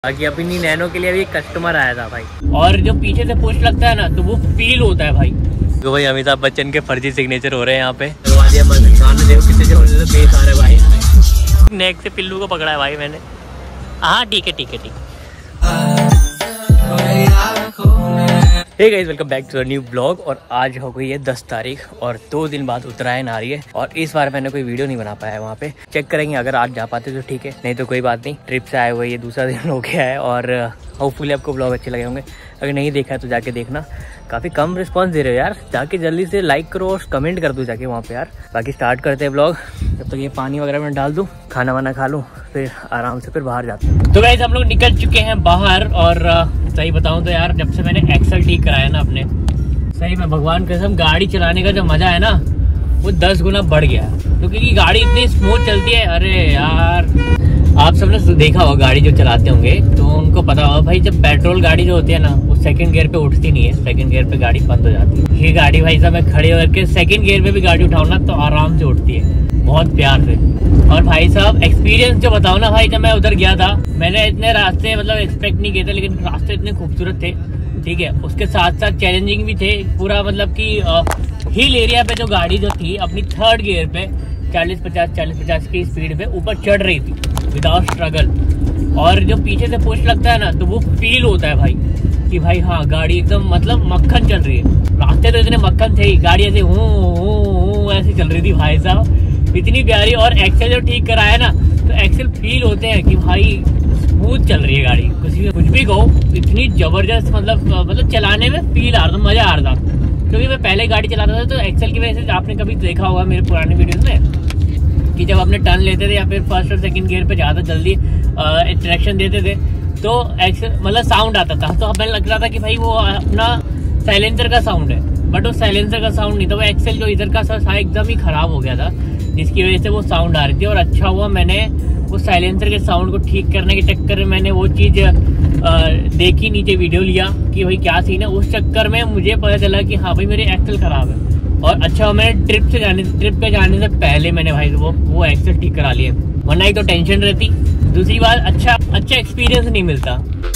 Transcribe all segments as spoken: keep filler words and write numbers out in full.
बाकी अपनी नैनो के लिए अभी एक कस्टमर आया था भाई, और जो पीछे से पुश लगता है ना तो वो फील होता है भाई। तो भाई अमिताभ बच्चन के फर्जी सिग्नेचर हो रहे हैं यहाँ पे। नेक से पिल्लू को पकड़ा है भाई मैंने। हाँ ठीक है ठीक है ठीक है। Hey guys, welcome back to the new blog. और आज हो गई है दस तारीख और दो दिन बाद उत्तरायण आ रही है और इस बार मैंने कोई वीडियो नहीं बना पाया है। वहाँ पे चेक करेंगे, अगर आज जा पाते तो ठीक है, नहीं तो कोई बात नहीं। ट्रिप से आए हुए ये दूसरा दिन हो गया है और होपफुली आपको ब्लॉग अच्छे लगे होंगे। अगर नहीं देखा है तो जाके देखना। काफ़ी कम रिस्पॉन्स दे रहे हो यार, जाके जल्दी से लाइक करो और कमेंट कर दो जाके वहाँ पे यार। बाकी स्टार्ट करते हैं ब्लॉग। जब तक ये पानी वगैरह में डाल दूँ, खाना वाना खा लूँ, फिर आराम से फिर बाहर जाते हैं। तो गाइस हम लोग निकल चुके हैं बाहर और सही बताऊँ तो यार जब से मैंने एक्सल ठीक कराया ना अपने, सही में भगवान कसम गाड़ी चलाने का जो मजा है ना वो दस गुना बढ़ गया है। क्योंकि तो गाड़ी इतनी स्मूथ चलती है। अरे यार आप सबने देखा होगा गाड़ी जो चलाते होंगे तो उनको पता होगा भाई, जब पेट्रोल गाड़ी जो होती है ना वो सेकंड गियर पे उठती नहीं है, सेकंड गियर पे गाड़ी बंद हो जाती है। ये गाड़ी भाई साहब मैं खड़े होकर सेकंड गियर पे भी गाड़ी उठाऊँ ना तो आराम से उठती है, बहुत प्यार से। और भाई साहब एक्सपीरियंस जो बताओ ना भाई, जब मैं उधर गया था मैंने इतने रास्ते मतलब एक्सपेक्ट नहीं किए थे, लेकिन रास्ते इतने खूबसूरत थे, ठीक है। उसके साथ साथ चैलेंजिंग भी थे पूरा, मतलब कि हिल एरिया पे जो गाड़ी जो थी अपनी थर्ड गियर पे चालीस पचास चालीस पचास की स्पीड पे ऊपर चढ़ रही थी विदाउट स्ट्रगल। और जो पीछे से पुश लगता है ना तो वो फील होता है भाई कि भाई हाँ गाड़ी एकदम मतलब मक्खन चल रही है। रास्ते तो इतने मक्खन थे ही, गाड़ी ऐसे हूँ हूँ ऐसी चल रही थी भाई साहब, इतनी प्यारी। और एक्सेल जो ठीक कराया ना तो एक्सेल फील होते हैं कि भाई स्मूथ चल रही है गाड़ी, कुछ भी कुछ भी कहो, इतनी जबरदस्त मतलब मतलब चलाने में फील आ रहा था, मजा आ रहा था। क्योंकि मैं पहले गाड़ी चलाता था तो एक्सेल की वजह से आपने कभी देखा होगा मेरे पुराने वीडियोस में कि जब अपने टर्न लेते थे या फिर फर्स्ट और सेकंड गियर पे ज़्यादा जल्दी ट्रैक्शन देते थे तो एक्सेल मतलब साउंड आता था, तो हमें लग रहा था कि भाई वो अपना साइलेंसर का साउंड है, बट वो साइलेंसर का साउंड नहीं था, वो एक्सेल जो इधर का था एकदम ही खराब हो गया था, जिसकी वजह से वो साउंड आ रही थी। और अच्छा हुआ मैंने वो साइलेंसर के साउंड को ठीक करने के चक्कर में मैंने वो चीज़ देखी, नीचे वीडियो लिया कि भाई क्या सीन है। उस चक्कर में मुझे पता चला कि हाँ भाई मेरी एक्सेल खराब है। और अच्छा मैंने ट्रिप से जाने ट्रिप पे जाने से पहले मैंने भाई वो वो एक्सेल ठीक करा लिए, वरना ही तो टेंशन रहती। दूसरी बात अच्छा अच्छा एक्सपीरियंस नहीं मिलता।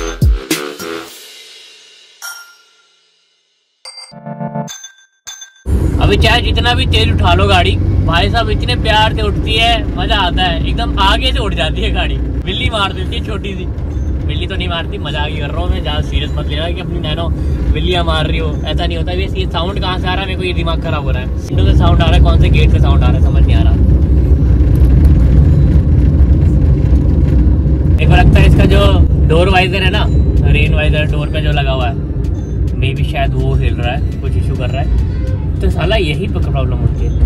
अभी चाहे जितना भी तेज उठा लो गाड़ी, भाई साहब इतने प्यार से उठती है, मजा आता है, एकदम आगे से उठ जाती है गाड़ी। बिल्ली मार देती है छोटी सी, बिल्ली तो नहीं मारती, मजाक ही कर रहा हूँ मैं, ज़्यादा सीरियस मत लेना कि अपनी नैनो बिल्लियाँ मार रही हो, ऐसा नहीं होता। ये साउंड कहाँ से आ रहा है मेरे को ये दिमाग खराब हो रहा है। विंडो से साउंड आ रहा है, कौन से गेट से साउंड आ रहा है समझ नहीं आ रहा। एक बार लगता है इसका जो डोर वाइजर है ना, रेन वाइजर डोर पे जो लगा हुआ है, मे भी शायद वो हिल रहा है, कुछ इशू कर रहा है, तो साला यही प्रॉब्लम होती है।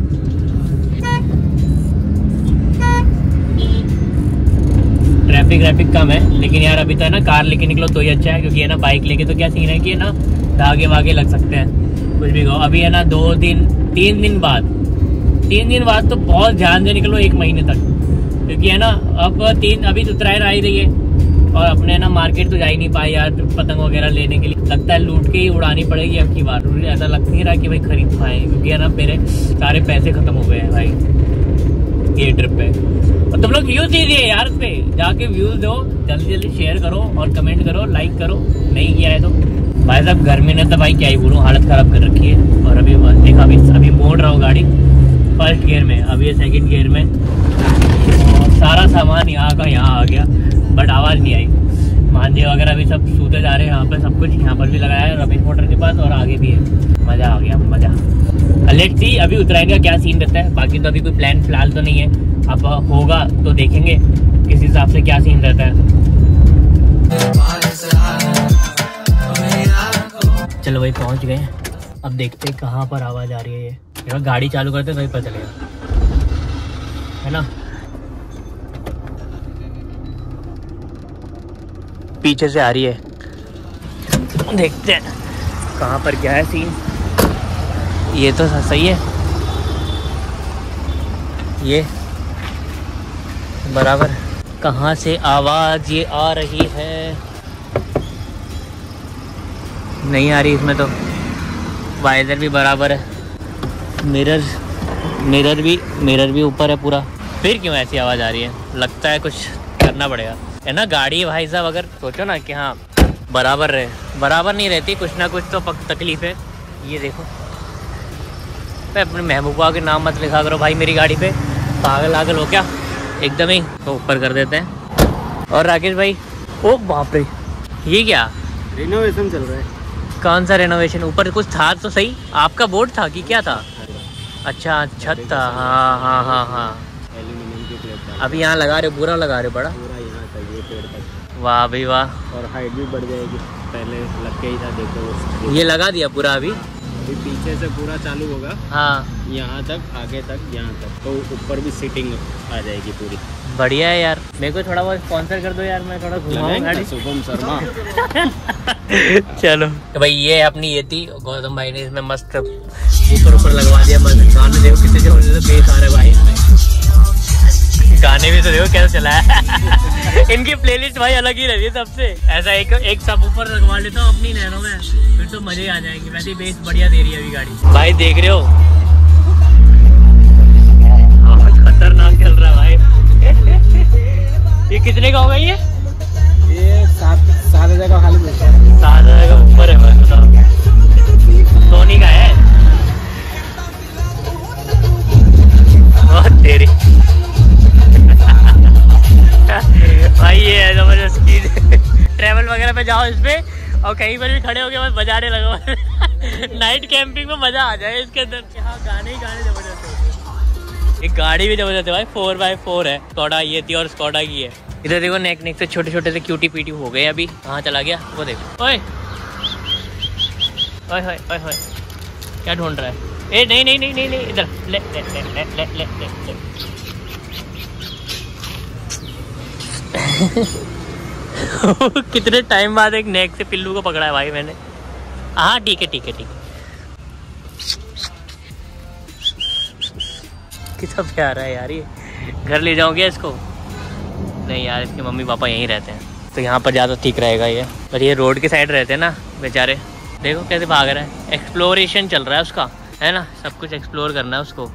ट्रैफिक ट्रैफिक कम है, लेकिन यार अभी तो है ना कार लेके निकलो तो ही अच्छा है, क्योंकि है ना बाइक लेके तो क्या सीन है कि है ना धागे वागे लग सकते हैं, कुछ भी कहो। अभी है ना दो दिन तीन दिन बाद तीन दिन बाद तो बहुत ध्यान से निकलो, एक महीने तक, क्योंकि है ना अब तीन अभी तो उत्तरायण आ ही रही है और अपने ना मार्केट तो जा ही नहीं पाए यार पतंग वगैरह लेने के लिए। लगता है लूट के ही उड़ानी पड़ेगी अब की बार, ऐसा लग नहीं रहा कि भाई खरीद पाए, क्योंकि है ना मेरे सारे पैसे खत्म हो गए हैं भाई ये ट्रिप पे। और तुम लोग व्यूज दीजिए यार, पे जाके व्यूज दो, जल्दी जल्दी शेयर करो और कमेंट करो, लाइक करो, नहीं किया है तो। भाई साहब गर्मी ने तो भाई क्या ही बोलूँ, हालत खराब कर रखी है। और अभी देखा अभी अभी मोड़ रहा हूँ गाड़ी फर्स्ट गियर में, अभी ये सेकंड गियर में, और सारा सामान यहाँ का यहाँ आ गया, बट आवाज़ नहीं आई। मांझे वगैरह भी सब सूते जा रहे हैं यहाँ पे, सब कुछ यहाँ पर भी लगाया है रमेश मोटर के पास और आगे भी है। मज़ा आ गया, मज़ा। लेट्स सी अभी उत्तरायण का क्या सीन रहता है। बाकी तो अभी कोई प्लान फिलहाल तो नहीं है, अब होगा तो देखेंगे किस हिसाब से क्या सीन रहता है। चलो भाई पहुंच गए, अब देखते हैं कहाँ पर आवाज़ आ रही है। ये गाड़ी चालू करते तभी पता चलेगा, है ना। पीछे से आ रही है, देखते हैं कहाँ पर क्या है सीन। ये तो सही है, ये बराबर। कहाँ से आवाज़ ये आ रही है, नहीं आ रही इसमें तो। वाइजर भी बराबर है, मिरर मिरर भी मिरर भी ऊपर है पूरा, फिर क्यों ऐसी आवाज़ आ रही है। लगता है कुछ करना पड़ेगा। है ना गाड़ी भाई साहब, अगर सोचो ना कि हाँ बराबर रहे, बराबर नहीं रहती, कुछ ना कुछ तो तकलीफ है। ये देखो, अपने महबूबा के नाम मत लिखा करो भाई मेरी गाड़ी पे, पागल आगल हो क्या एकदम ही। तो ऊपर कर देते हैं। और राकेश भाई, ओ बाप रे, ये क्या रिनोवेशन चल रहा है? कौन सा रेनोवेशन? ऊपर कुछ था तो सही, आपका बोर्ड था कि क्या था? अच्छा छत था, हाँ हाँ हाँ हाँ। एल्यूमिनियम की प्लेट अभी यहाँ लगा रहे हो, पूरा लगा रहे हो बड़ा? पूरा यहाँ तक, ये पेड़ तक। वाह भाई वाह। और हाइट भी बढ़ जाएगी, पहले लग के ही था देखो। ये लगा दिया पूरा अभी? अभी पीछे से पूरा चालू होगा, हाँ यहाँ तक, आगे तक, यहाँ तक, तो ऊपर भी सीटिंग आ जाएगी पूरी। बढ़िया है यार, मेरे को थोड़ा बहुत स्पॉन्सर कर दो यार, मैं थोड़ा घुमाऊं गाड़ी। शुभम शर्मा। चलो तो भाई ये अपनी ये थी, गौतम भाई ने इसमें मस्त ऊपर ऊपर लगवा दिया, मस्त गाने देखो कितने जो बेस आ रहे भाई, गाने भी तो देखो कैसे चला है। इनकी प्लेलिस्ट भाई अलग ही रहती है सबसे। ऐसा एक एक सब ऊपर लगवा लेता हूँ अपनी नैनो में, फिर तो मजे आ जाएंगे। वैसे बेस बढ़िया दे रही है अभी गाड़ी। भाई देख रहे हो खतरनाक चल रहा है भाई। ये कितने का होगा ये? ये सात सात हजार का खाली मिलता है। सात हजार का ऊपर है बस, बताओ। सोनी का है बहुत तेरी। भाई ये है जबरदस्त चीज। ट्रैवल वगैरह पे जाओ इस पे और कहीं पर भी खड़े होके बस बजाने लगो। नाइट कैंपिंग में मजा आ जाए इसके अंदर। हाँ गाने ही गाने जबरदस्त है। एक गाड़ी भी जबरदस्त है भाई, फोर बाई फोर है, स्कॉडा ये थी और स्कॉडा की है। इधर देखो नेक नेक से छोटे छोटे से क्यूटी पीटी हो गए अभी। कहाँ चला गया वो देखो। ओए ओए ओए ओए ओए क्या ढूंढ रहा है? ए नहीं नहीं नहीं नहीं नहीं इधर ले ले ले ले ले ले ले ले। कितने टाइम बाद एक नेक से पिल्लू को पकड़ा है भाई मैंने। हाँ ठीक है ठीक है ठीक है। कितना प्यारा है यार ये। घर ले जाओगे इसको? नहीं यार, इसके मम्मी पापा यहीं रहते हैं तो यहाँ पर ज़्यादा ठीक रहेगा ये। पर ये रोड के साइड रहते हैं ना बेचारे। देखो कैसे भाग रहा है, एक्सप्लोरेशन चल रहा है उसका, है ना, सब कुछ एक्सप्लोर करना है उसको।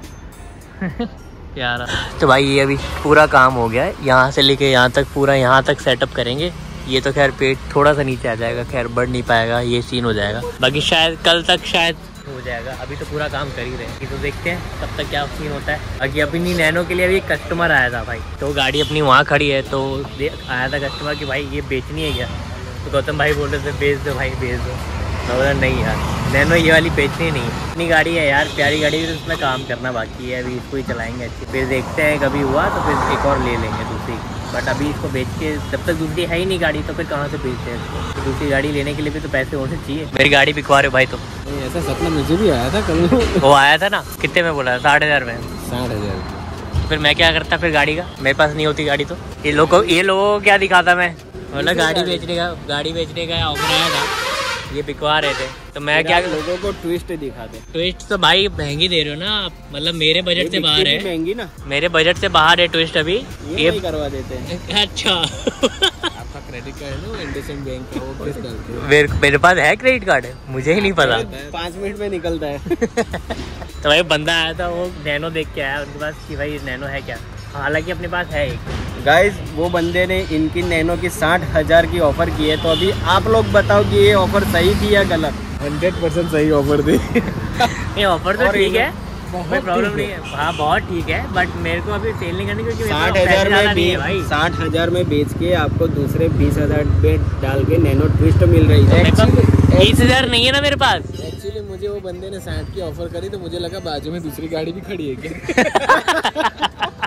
प्यारा। तो भाई ये अभी पूरा काम हो गया है, यहाँ से लेके यहाँ तक पूरा यहाँ तक सेटअप करेंगे। ये तो खैर पेट थोड़ा सा नीचे आ जाएगा, खैर बढ़ नहीं पाएगा, ये सीन हो जाएगा। बाकी शायद कल तक शायद हो जाएगा, अभी तो पूरा काम कर ही रहे हैं। तो देखते हैं तब तक क्या सीन होता है। बाकी अपनी नैनो के लिए अभी एक कस्टमर आया था भाई, तो गाड़ी अपनी वहाँ खड़ी है, तो आया था कस्टमर कि भाई ये बेचनी है क्या? तो गौतम भाई बोल रहे थे बेच दो भाई बेच दो। मैं बोला नहीं यार, नैनो ये वाली बेचनी नहीं है, अपनी गाड़ी है यार, प्यारी गाड़ी है, तो उसमें काम करना बाकी है, अभी इसको ही चलाएंगे अच्छी। फिर देखते हैं कभी हुआ तो फिर एक और ले लेंगे दूसरी, बट अभी इसको बेच के जब तक दूसरी है ही नहीं गाड़ी तो फिर कहाँ से बेचते हैं इसको? तो दूसरी गाड़ी लेने के लिए भी तो पैसे होने चाहिए। मेरी गाड़ी बिकवा रहे हो भाई तुम? ऐसा सपना मुझे भी आया था कल। वो आया था ना, कितने में बोला? साठ हजार में। साठ हजार फिर मैं क्या करता फिर गाड़ी का? मेरे पास नहीं होती गाड़ी तो ये लोगों ये लोगों को क्या दिखाता मैं? बोला गाड़ी बेचने का गाड़ी बेचने का ऑफर आया था, ये बिकवा रहे थे, तो मैं क्या लोगों को ट्विस्ट दिखाते। ट्विस्ट तो भाई महंगी दे रहे हो ना आप, मतलब मेरे बजट से बाहर है। महंगी ना, मेरे बजट से बाहर है ट्विस्ट अभी। ये, ये करवा देते हैं। अच्छा आपका क्रेडिट कार्ड है ना इंडसइंड बैंक का, वो किस डालते हो? मेरे मेरे पास है क्रेडिट कार्ड है, मुझे ही नहीं पता। पाँच मिनट में निकलता है। तो भाई बंदा आया था, वो नैनो देख के आया उनके पास कि भाई नैनो है क्या, हालांकि अपने पास है एक। गाइस वो बंदे ने इनकी नैनो की साठ हजार की ऑफर की है, तो अभी आप लोग बताओ कि ये ऑफर सही थी या गलत? हंड्रेड परसेंट सही ऑफर थी। ये ऑफर तो ठीक है, कोई प्रॉब्लम नहीं है। हाँ बहुत ठीक है, बट मेरे को अभी सेल नहीं करनी क्योंकि साठ हजार में साठ हजार में बेच के आपको दूसरे बीस हजार पे डाल के नैनो ट्विस्ट मिल रही है। बीस हजार नहीं है ना मेरे पास। एक्चुअली मुझे वो बंदे ने साठ की ऑफर करी तो मुझे लगा बाजू में दूसरी गाड़ी भी खड़ी है क्या।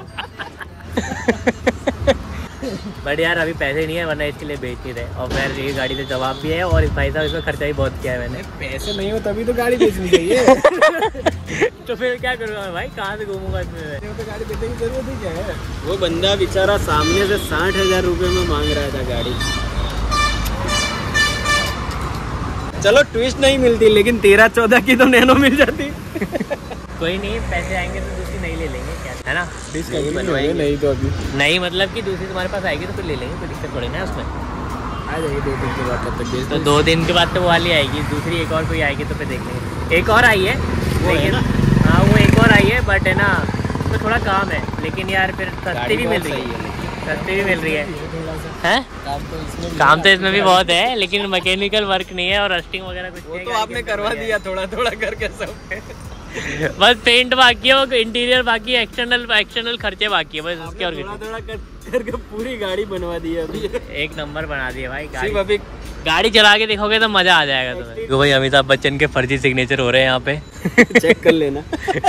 बट यार अभी पैसे नहीं है, वरना इसके लिए बेच नहीं रहे। और मेरे ये गाड़ी से जवाब भी है और भाई साहब इसमें खर्चा भी बहुत किया है मैंने। पैसे नहीं हो तभी तो गाड़ी बेचनी चाहिए। तो फिर क्या करूँगा मैं भाई, कहाँ से घूमूंगा इसमें? तो गाड़ी बेचने की जरूरत ही क्या है? वो बंदा बेचारा सामने से साठ हजार रुपए में मांग रहा था गाड़ी। चलो ट्विस्ट नहीं मिलती, लेकिन तेरह चौदह की तो नैनो मिल जाती। कोई नहीं, पैसे आएंगे तो दूसरी नहीं ले लेंगे क्या, है ना? नहीं बनवाएंगे नहीं तो अभी नहीं, मतलब कि दूसरी तुम्हारे पास आएगी तो फिर ले लेंगे, कोई दिक्कत थोड़ी ना उसमें। आ जाएगी दो दिन के बाद, तब तक बेच तो दो दिन के बाद तो वो वाली आएगी, दूसरी एक और कोई आएगी तो फिर देख लेंगे। एक और आई है लेकिन, हाँ वो एक और आई है, बट है ना उसमें थोड़ा काम है, लेकिन यार फिर सस्ती भी मिल रही है, सस्ती भी मिल रही है। है? काम तो इसमें काम तो इसमें भी बहुत है, लेकिन मैकेनिकल वर्क नहीं है और रस्टिंग वगैरह कुछ वो नहीं तो आपने करवा दिया थोड़ा थोड़ा करके सब। बस पेंट बाकी है, वो इंटीरियर बाकी है, एक्सटर्नल एक्सटर्नल खर्चे बाकी है बस, उसके और थोड़ा थोड़ा कर, करके पूरी गाड़ी बनवा दी है अभी। एक नंबर बना दिया भाई गाड़ी। अभी गाड़ी चला के देखोगे तो मजा आ जाएगा तुम्हें। तो भाई अमिताभ बच्चन के फर्जी सिग्नेचर हो रहे हैं यहाँ पे। चेक कर लेना।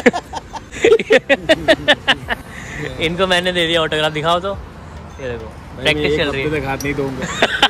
इनको मैंने दे दिया ऑटोग्राफ, दिखाओ तो। ये देखो प्रैक्टिस चल रही है। हाथ नहीं दूंगा।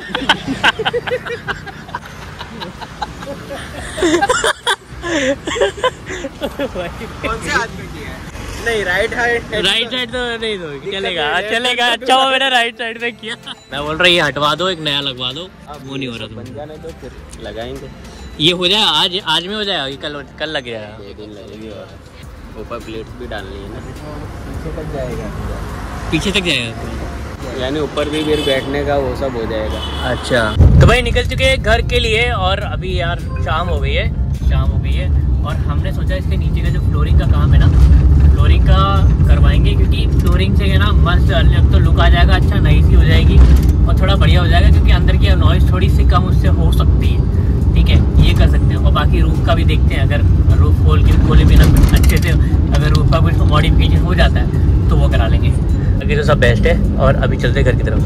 कौन से हाथ में किया है? नहीं राइट साइड, राइट साइड तो नहीं दो, चलेगा चलेगा। अच्छा वो मैंने राइट साइड में किया। मैं बोल रहा हूँ ये हटवा दो, एक नया लगवा दो। वो नहीं हो रहा, बन जाने दो फिर लगाएंगे। ये हो जाएगा आज, आज में हो जाएगा कि कल कल लग जाएगा? एक दिन लगेगी। और ऊपर प्लेट भी डालनी है ना, पीछे तक जाएगा। पीछे तक जाएगा यानी ऊपर भी फिर बैठने का वो सब हो जाएगा। अच्छा तो भाई निकल चुके हैं घर के लिए, और अभी यार शाम हो गई है, शाम हो गई है और हमने सोचा इसके नीचे का जो फ्लोरिंग का काम है ना, फ्लोरिंग का करवाएंगे, क्योंकि फ्लोरिंग से है ना मस्त अलग तो लुक आ जाएगा, अच्छा नई सी हो जाएगी और थोड़ा बढ़िया हो जाएगा, क्योंकि अंदर की नॉइज़ थोड़ी सी कम उससे हो सकती है। ठीक है, ये कर सकते हैं। और बाकी रूफ का भी देखते हैं, अगर रूफ खोल के खोले बिना अच्छे से अगर रूफ का कुछ मॉडिफिकेशन हो जाता है तो वो करा लेंगे। अभी तो सब बेस्ट है और अभी चलते घर की तरफ।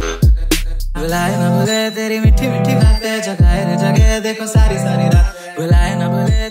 बुलाए ना बुलाए तेरी मीठी मीठी बातें, जगाए रे जगह देखो सारी सारी रात, बुलाए ना बुलाए